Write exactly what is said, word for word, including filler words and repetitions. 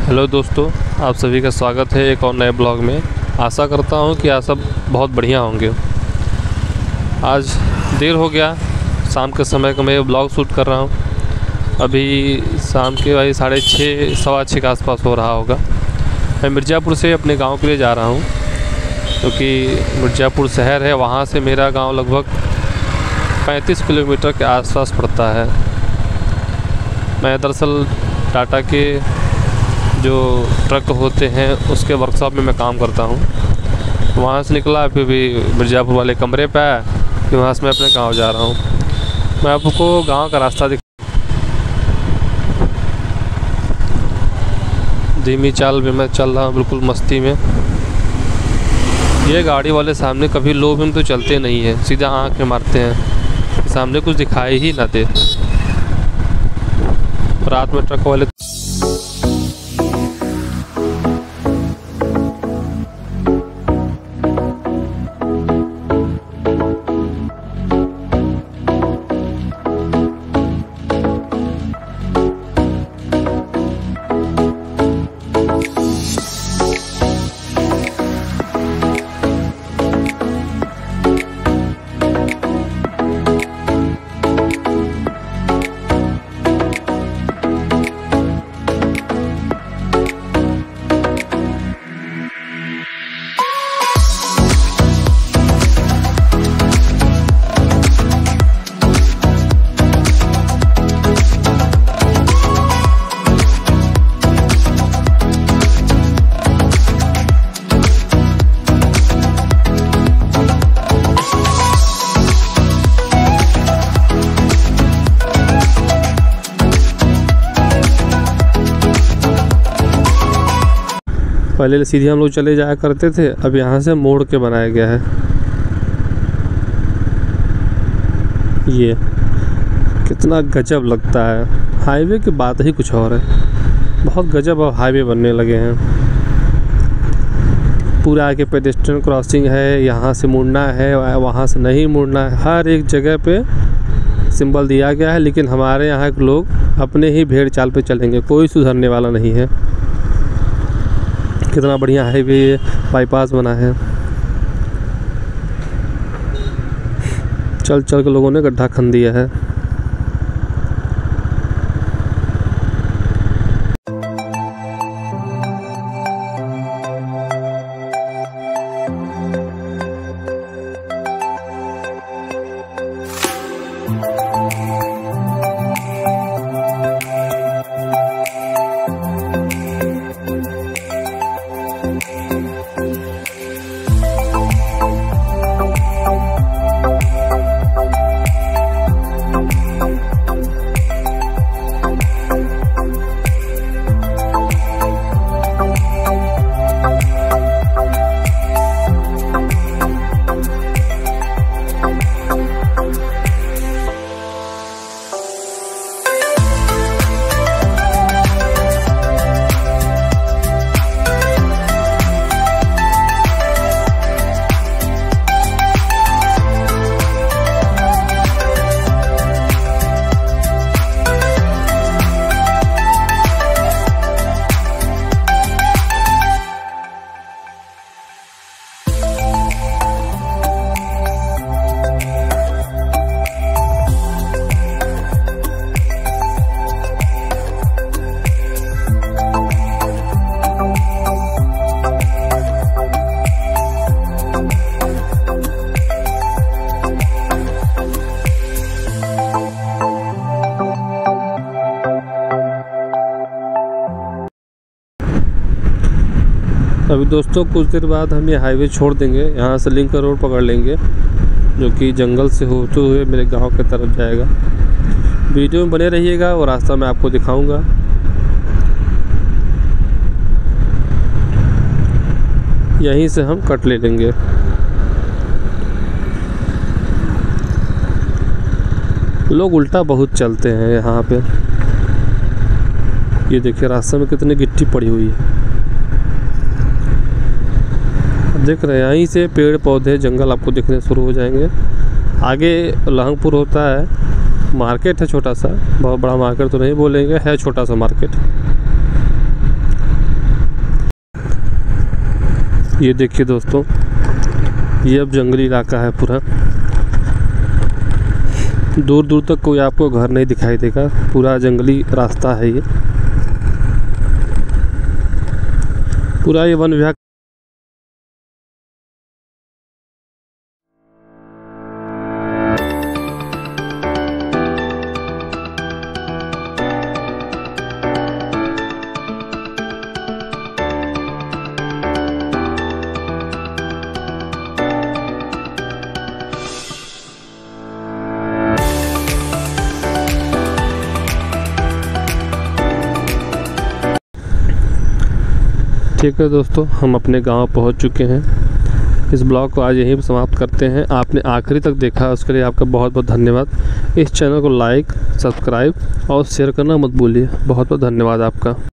Hello दोस्तों, आप सभी का स्वागत है एक और नए ब्लॉग में। आशा करता हूं कि आप सब बहुत बढ़िया होंगे। आज देर हो गया, शाम के समय का मैं ब्लॉग शूट कर रहा हूं। अभी शाम के भाई साढ़े छः सवा छः के आसपास हो रहा होगा। मैं मिर्ज़ापुर से अपने गांव के लिए जा रहा हूं, क्योंकि तो मिर्ज़ापुर शहर है, वहां से मेरा गांव लगभग पैंतीस किलोमीटर के आसपास पड़ता है। मैं दरअसल टाटा के जो ट्रक होते हैं उसके वर्कशॉप में मैं काम करता हूँ। वहाँ से निकला, फिर भी मिर्ज़ापुर वाले कमरे पे आया, फिर वहाँ से मैं अपने गांव जा रहा हूँ। मैं आपको गांव का रास्ता दिख धीमी चाल में मैं चल रहा हूँ, बिल्कुल मस्ती में। ये गाड़ी वाले सामने कभी लो में तो चलते नहीं हैं, सीधा आँख में मारते हैं, सामने कुछ दिखाई ही ना दे। रात में ट्रक वाले पहले सीधे हम लोग चले जाया करते थे, अब यहाँ से मोड़ के बनाया गया है। ये कितना गजब लगता है। हाईवे की बात ही कुछ और है, बहुत गजब अब हाईवे बनने लगे हैं। पूरा आगे पेडेस्ट्रियन क्रॉसिंग है, यहाँ से मुड़ना है, वहाँ से नहीं मुड़ना है, हर एक जगह पे सिंबल दिया गया है। लेकिन हमारे यहाँ के लोग अपने ही भेड़ चाल पे चलेंगे, कोई सुधरने वाला नहीं है। कितना बढ़िया हाईवे बाईपास बना है। चल चल के लोगों ने गड्ढा खन दिया है। अभी दोस्तों कुछ देर बाद हम ये हाईवे छोड़ देंगे, यहाँ से लिंक रोड पकड़ लेंगे, जो कि जंगल से होते हुए मेरे गांव की तरफ जाएगा। वीडियो में बने रहिएगा और रास्ता मैं आपको दिखाऊंगा। यहीं से हम कट ले लेंगे। लोग उल्टा बहुत चलते हैं यहाँ पे। ये देखिए रास्ते में कितनी गिट्टी पड़ी हुई है, देख रहे हैं। यहीं से पेड़ पौधे जंगल आपको दिखने शुरू हो जाएंगे। आगे लहंगपुर होता है, मार्केट है छोटा सा, बहुत बड़ा मार्केट तो नहीं बोलेंगे, है छोटा सा मार्केट। ये देखिए दोस्तों, ये अब जंगली इलाका है पूरा। दूर दूर तक कोई आपको घर नहीं दिखाई देगा, पूरा जंगली रास्ता है ये। पूरा ये वन विभाग ठीक है दोस्तों, हम अपने गांव पहुंच चुके हैं। इस ब्लॉग को आज यहीं पर समाप्त करते हैं। आपने आखिरी तक देखा, उसके लिए आपका बहुत बहुत धन्यवाद। इस चैनल को लाइक, सब्सक्राइब और शेयर करना मत भूलिए। बहुत बहुत धन्यवाद आपका।